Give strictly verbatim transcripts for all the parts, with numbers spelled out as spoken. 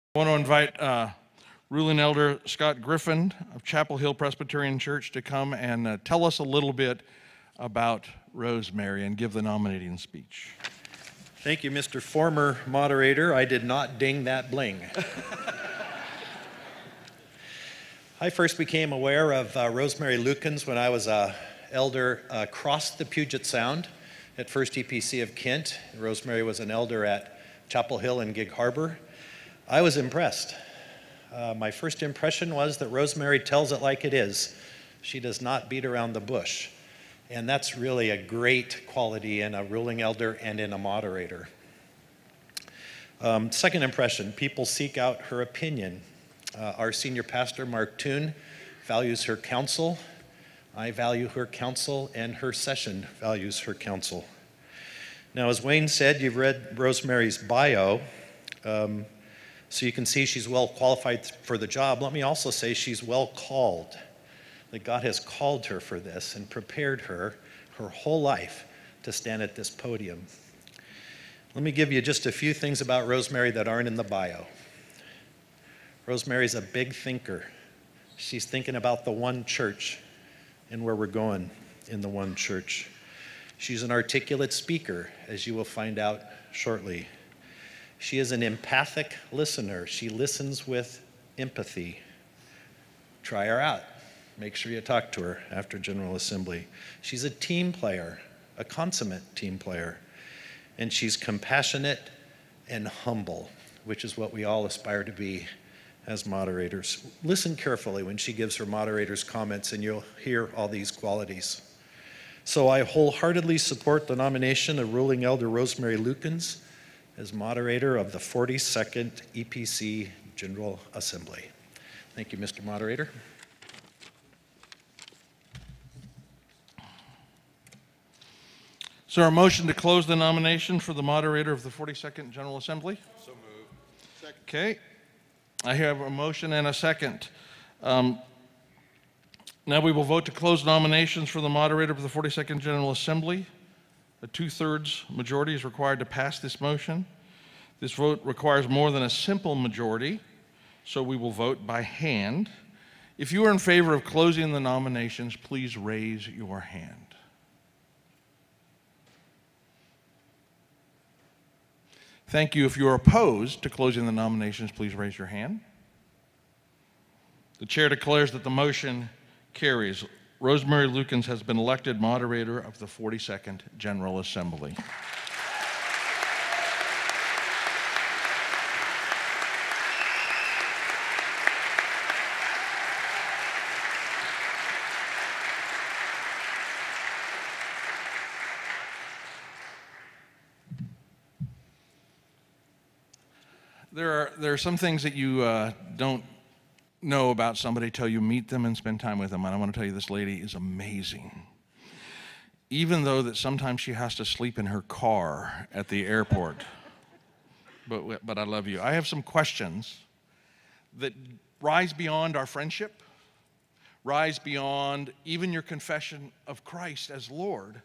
I want to invite uh, Ruling Elder Scott Griffin of Chapel Hill Presbyterian Church to come and uh, tell us a little bit about Rosemary and give the nominating speech. Thank you, Mister Former Moderator. I did not ding that bling. I first became aware of uh, Rosemary Lukens when I was an elder uh, across the Puget Sound at First E P C of Kent. Rosemary was an elder at Chapel Hill and Gig Harbor. I was impressed. Uh, my first impression was that Rosemary tells it like it is. She does not beat around the bush. And that's really a great quality in a ruling elder and in a moderator. Um, second impression, people seek out her opinion. Uh, our senior pastor, Mark Toon, values her counsel. I value her counsel, and her session values her counsel. Now, as Wayne said, you've read Rosemary's bio. Um, So you can see she's well qualified for the job. Let me also say she's well called, that God has called her for this and prepared her her whole life to stand at this podium. Let me give you just a few things about Rosemary that aren't in the bio. Rosemary's a big thinker. She's thinking about the one church and where we're going in the one church. She's an articulate speaker, as you will find out shortly. She is an empathic listener. She listens with empathy. Try her out. Make sure you talk to her after General Assembly. She's a team player, a consummate team player. And she's compassionate and humble, which is what we all aspire to be as moderators. Listen carefully when she gives her moderator's comments, and you'll hear all these qualities. So I wholeheartedly support the nomination of Ruling Elder Rosemary Lukens as moderator of the forty-second E P C General Assembly. Thank you, Mister Moderator. So, our motion to close the nomination for the moderator of the forty-second General Assembly? So moved. Second. Okay. I have a motion and a second. Um, now we will vote to close nominations for the moderator of the forty-second General Assembly. A two-thirds majority is required to pass this motion. This vote requires more than a simple majority, so we will vote by hand. If you are in favor of closing the nominations, please raise your hand. Thank you. If you are opposed to closing the nominations, please raise your hand. The chair declares that the motion carries. Rosemary Lukens has been elected moderator of the forty-second General Assembly. There are, there are some things that you uh, don't know about somebody till you meet them and spend time with them. And I want to tell you, this lady is amazing. Even though that sometimes she has to sleep in her car at the airport. But, but I love you. I have some questions that rise beyond our friendship, rise beyond even your confession of Christ as Lord.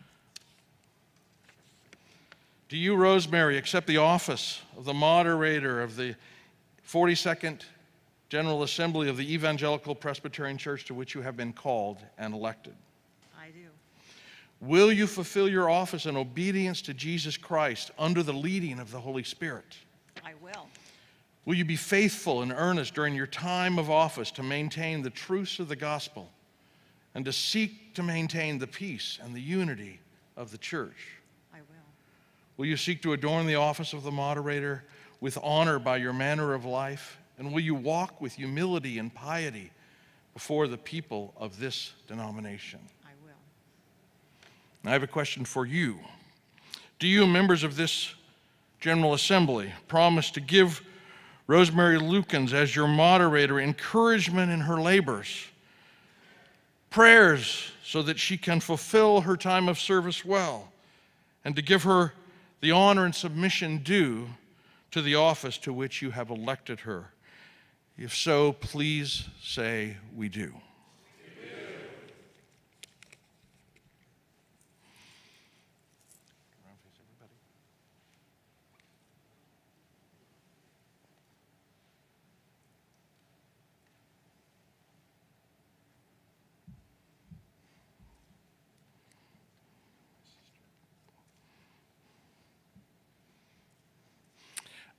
Do you, Rosemary, accept the office of the moderator of the forty-second General Assembly of the Evangelical Presbyterian Church to which you have been called and elected? I do. Will you fulfill your office in obedience to Jesus Christ under the leading of the Holy Spirit? I will. Will you be faithful and earnest during your time of office to maintain the truths of the gospel and to seek to maintain the peace and the unity of the church? I will. Will you seek to adorn the office of the moderator with honor by your manner of life? And will you walk with humility and piety before the people of this denomination? I will. I have a question for you. Do you, members of this General Assembly, promise to give Rosemary Lukens as your moderator encouragement in her labors, prayers so that she can fulfill her time of service well, and to give her the honor and submission due to the office to which you have elected her? If so, please say, we do. We do.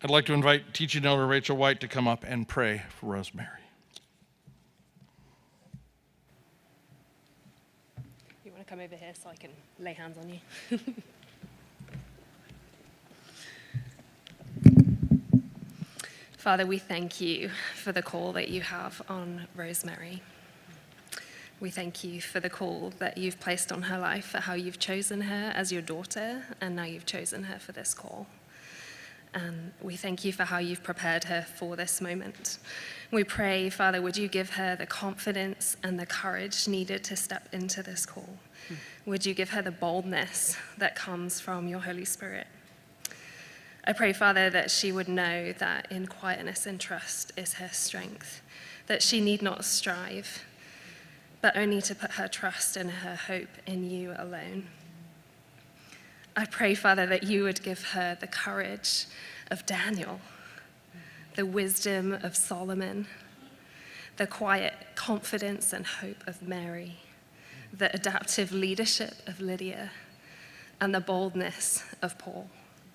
I'd like to invite teaching elder Rachel White to come up and pray for Rosemary. You want to come over here so I can lay hands on you? Father, we thank you for the call that you have on Rosemary. We thank you for the call that you've placed on her life, for how you've chosen her as your daughter, and now you've chosen her for this call. And we thank you for how you've prepared her for this moment. We pray, Father, would you give her the confidence and the courage needed to step into this call? Would you give her the boldness that comes from your Holy Spirit? I pray, Father, that she would know that in quietness and trust is her strength, that she need not strive, but only to put her trust and her hope in you alone. I pray, Father, that you would give her the courage of Daniel, the wisdom of Solomon, the quiet confidence and hope of Mary, the adaptive leadership of Lydia, and the boldness of Paul.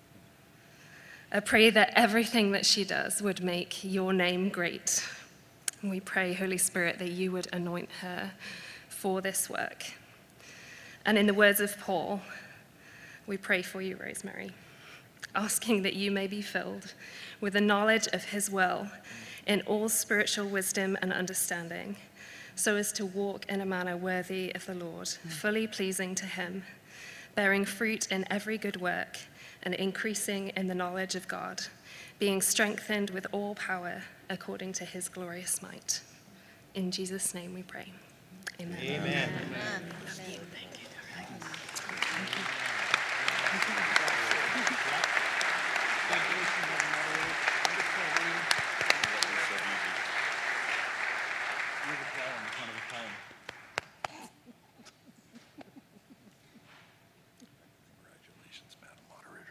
I pray that everything that she does would make your name great. We pray, Holy Spirit, that you would anoint her for this work. And in the words of Paul, we pray for you, Rosemary, asking that you may be filled with the knowledge of his will in all spiritual wisdom and understanding, so as to walk in a manner worthy of the Lord, fully pleasing to him, bearing fruit in every good work, and increasing in the knowledge of God, being strengthened with all power according to his glorious might. In Jesus' name we pray. Amen. Amen. Amen. Love you. Thank you. Thank you. Congratulations, Madam Moderator.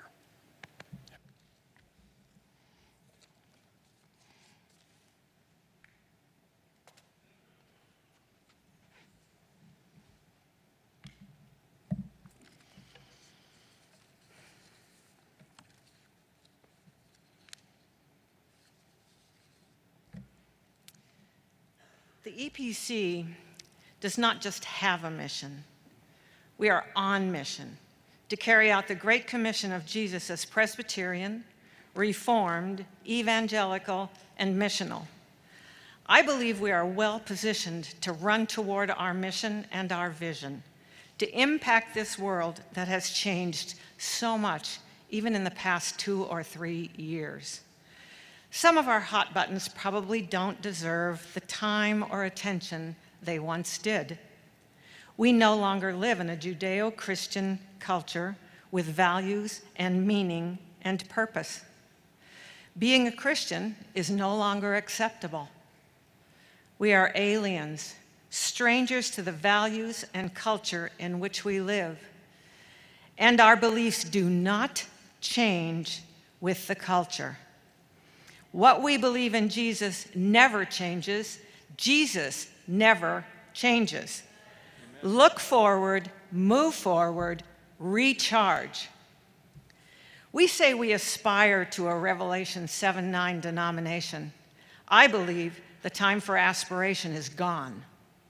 The E P C does not just have a mission. We are on mission to carry out the Great Commission of Jesus as Presbyterian, Reformed, Evangelical, and missional. I believe we are well positioned to run toward our mission and our vision, to impact this world that has changed so much, even in the past two or three years. Some of our hot buttons probably don't deserve the time or attention they once did. We no longer live in a Judeo-Christian culture with values and meaning and purpose. Being a Christian is no longer acceptable. We are aliens, strangers to the values and culture in which we live. And our beliefs do not change with the culture. What we believe in Jesus never changes. Jesus never changes. Amen. Look forward, move forward, recharge. We say we aspire to a Revelation seven nine denomination. I believe the time for aspiration is gone.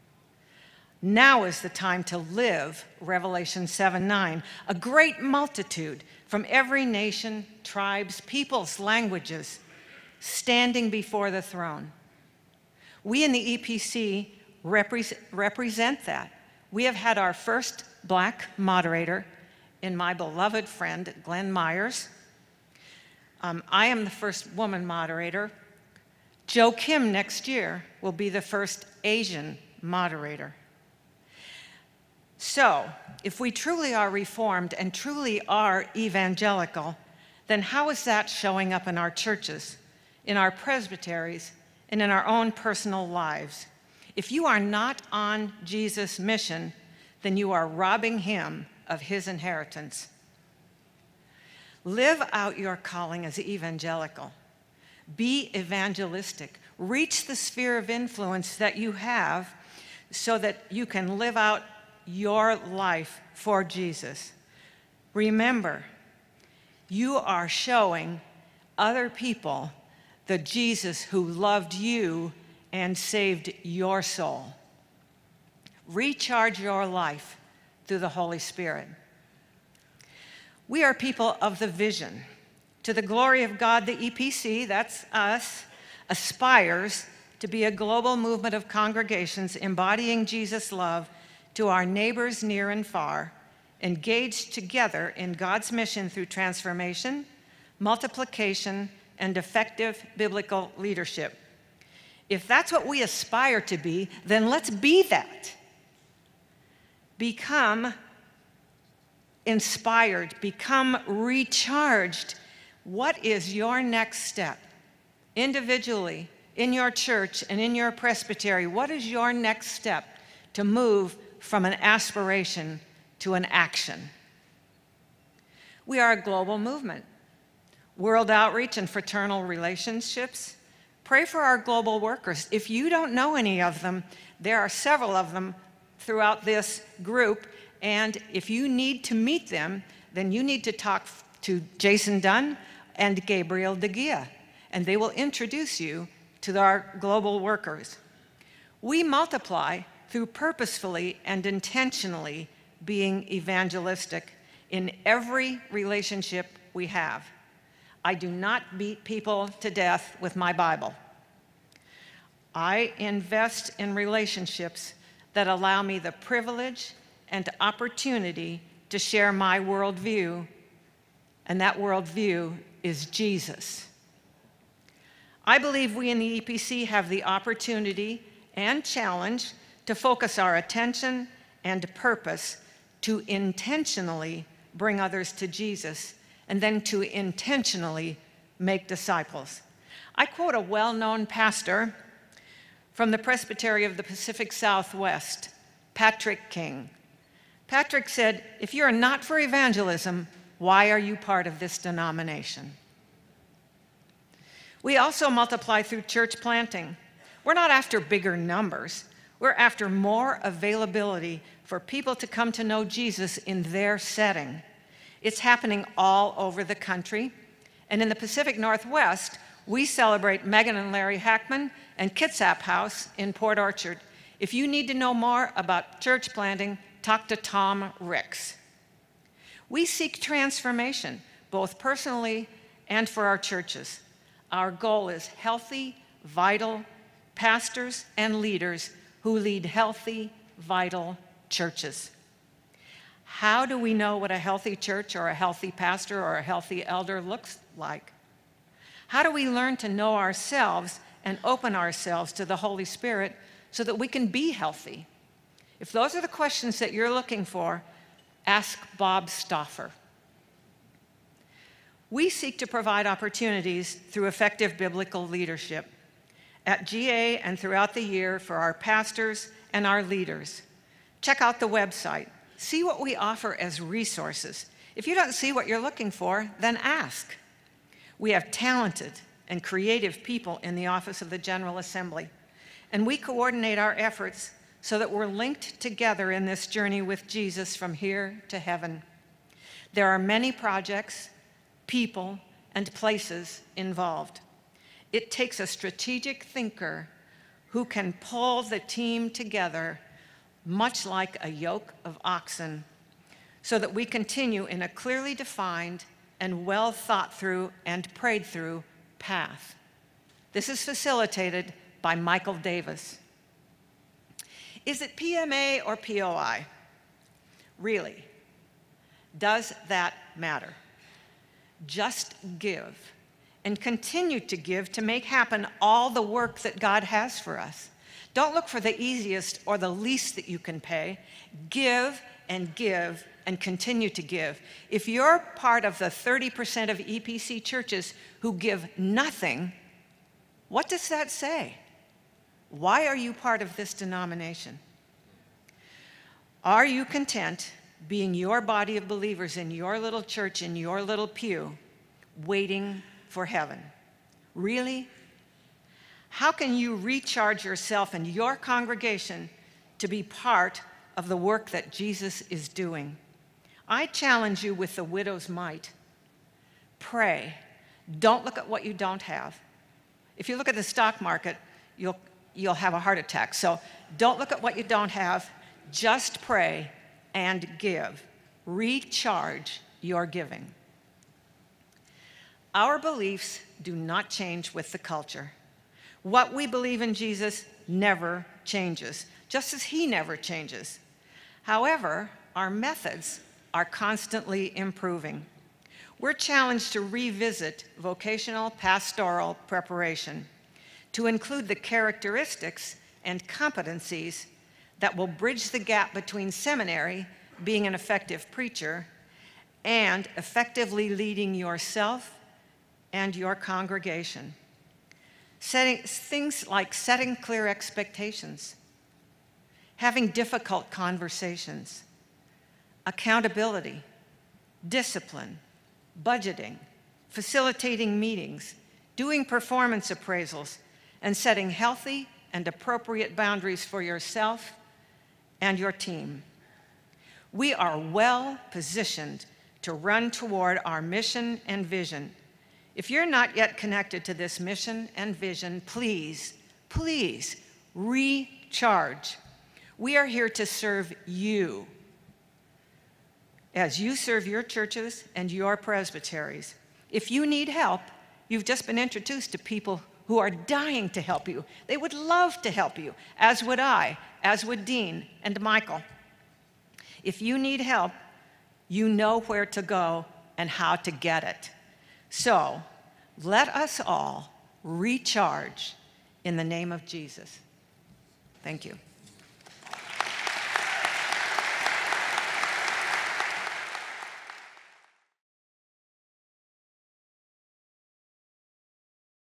Now is the time to live Revelation seven nine, a great multitude from every nation, tribes, peoples, languages, standing before the throne. We in the E P C repre- represent that. We have had our first black moderator in my beloved friend, Glenn Meyers. Um, I am the first woman moderator. Joe Kim next year will be the first Asian moderator. So, if we truly are Reformed and truly are evangelical, then how is that showing up in our churches, in our presbyteries, and in our own personal lives? If you are not on Jesus' mission, then you are robbing him of his inheritance. Live out your calling as evangelical. Be evangelistic. Reach the sphere of influence that you have so that you can live out your life for Jesus. Remember, you are showing other people the Jesus who loved you and saved your soul. Recharge your life through the Holy Spirit. We are people of the vision. To the glory of God, the E P C, that's us, aspires to be a global movement of congregations embodying Jesus' love to our neighbors near and far, engaged together in God's mission through transformation, multiplication, and effective biblical leadership. If that's what we aspire to be, then let's be that. Become inspired, become recharged. What is your next step? Individually, in your church and in your presbytery, what is your next step to move from an aspiration to an action? We are a global movement. World outreach and fraternal relationships. Pray for our global workers. If you don't know any of them, there are several of them throughout this group, and if you need to meet them, then you need to talk to Jason Dunn and Gabriel De Gia, and they will introduce you to our global workers. We multiply through purposefully and intentionally being evangelistic in every relationship we have. I do not beat people to death with my Bible. I invest in relationships that allow me the privilege and opportunity to share my worldview, and that worldview is Jesus. I believe we in the E P C have the opportunity and challenge to focus our attention and purpose to intentionally bring others to Jesus, and then to intentionally make disciples. I quote a well-known pastor from the Presbytery of the Pacific Southwest, Patrick King. Patrick said, "If you're not for evangelism, why are you part of this denomination?" We also multiply through church planting. We're not after bigger numbers. We're after more availability for people to come to know Jesus in their setting. It's happening all over the country. And in the Pacific Northwest, we celebrate Megan and Larry Hackman and Kitsap House in Port Orchard. If you need to know more about church planting, talk to Tom Ricks. We seek transformation, both personally and for our churches. Our goal is healthy, vital pastors and leaders who lead healthy, vital churches. How do we know what a healthy church or a healthy pastor or a healthy elder looks like? How do we learn to know ourselves and open ourselves to the Holy Spirit so that we can be healthy? If those are the questions that you're looking for, ask Bob Stauffer. We seek to provide opportunities through effective biblical leadership at G A and throughout the year for our pastors and our leaders. Check out the website. See what we offer as resources. If you don't see what you're looking for, then ask. We have talented and creative people in the Office of the General Assembly, and we coordinate our efforts so that we're linked together in this journey with Jesus from here to heaven. There are many projects, people, and places involved. It takes a strategic thinker who can pull the team together, much like a yoke of oxen, so that we continue in a clearly defined and well thought through and prayed through path. This is facilitated by Michael Davis. Is it P M A or P O I? Really? Does that matter? Just give and continue to give to make happen all the work that God has for us. Don't look for the easiest or the least that you can pay. Give and give and continue to give. If you're part of the thirty percent of E P C churches who give nothing, what does that say? Why are you part of this denomination? Are you content being your body of believers in your little church, in your little pew, waiting for heaven? Really? How can you recharge yourself and your congregation to be part of the work that Jesus is doing? I challenge you with the widow's mite. Pray Don't look at what you don't have. If you look at the stock market, you'll, you'll have a heart attack. So don't look at what you don't have. Just pray and give. Recharge your giving. Our beliefs do not change with the culture. What we believe in Jesus never changes, just as he never changes. However, our methods are constantly improving. We're challenged to revisit vocational pastoral preparation to include the characteristics and competencies that will bridge the gap between seminary, being an effective preacher, and effectively leading yourself and your congregation. Setting, things like setting clear expectations, having difficult conversations, accountability, discipline, budgeting, facilitating meetings, doing performance appraisals, and setting healthy and appropriate boundaries for yourself and your team. We are well positioned to run toward our mission and vision. If you're not yet connected to this mission and vision, please, please recharge. We are here to serve you as you serve your churches and your presbyteries. If you need help, you've just been introduced to people who are dying to help you. They would love to help you, as would I, as would Dean and Michael. If you need help, you know where to go and how to get it. So let us all recharge in the name of Jesus. Thank you.